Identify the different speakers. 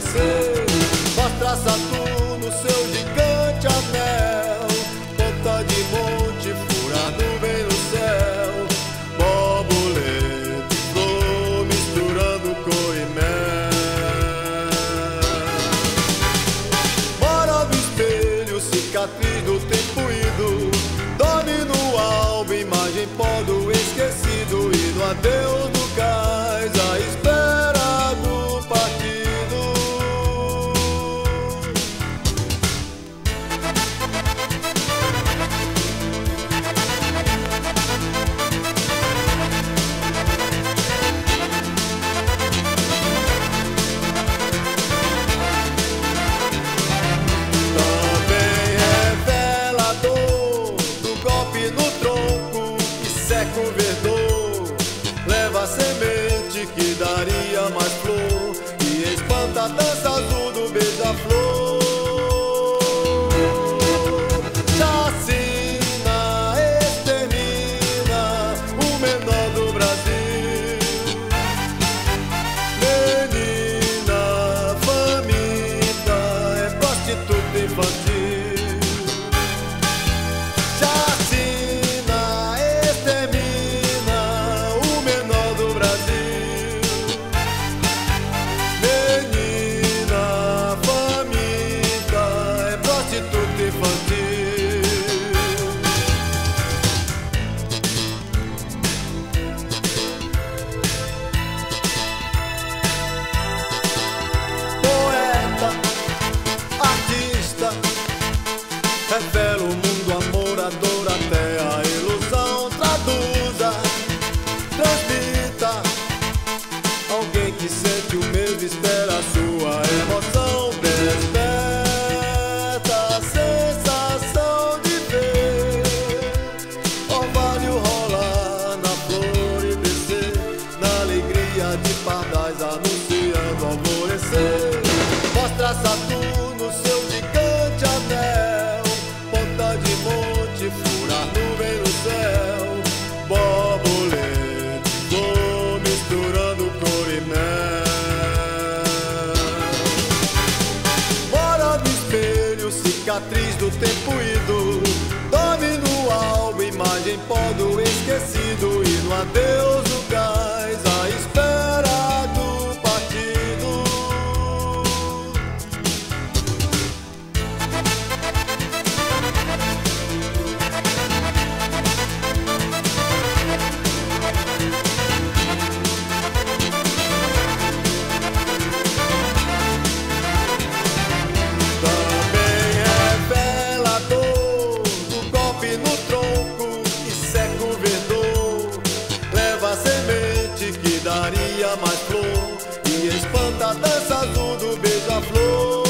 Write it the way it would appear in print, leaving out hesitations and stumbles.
Speaker 1: alvorecer. Mostra Saturno seu gigante anel, ponta de monte, fura nuvem no céu. Borboleta e flor misturando cor e mel. Mora no espelho, cicatriz do tempo ido. Dorme no alvo, imagem pó do esquecido. E no adeus do cais, a espera do partido. Também revelador do golpe no tronco que seca o verdor. Leva a semente que daria mais flor e espanta a dança azul do beija-flor. Chacina extermina o menor do Brasil. Menina faminta é prostituta infantil. Chacina extermina o menor do Brasil. Menina faminta é prostituta infantil. Poeta, artista, revela o mundo, amor, a dor até a ilusão. Traduza, transmita. Alguém que sente o mesmo espera a sua emoção. Desperta a sensação de ver orvalho rolar na flor e descer, na alegria de pardais anunciando alvorecer. Mostra Saturno seu gigante anel, ponta de monte, furar nuvem no céu. Borboleta, flor misturando cor e mel. Mora no espelho, cicatriz do tempo ido. Dorme no alvo, imagem pó do esquecido. E no adeus do cais, a espera do partido. Também revelador do golpe no tronco que seca o verdor. Leva a semente que daria mais flor e espanta a dança azul do beija-flor.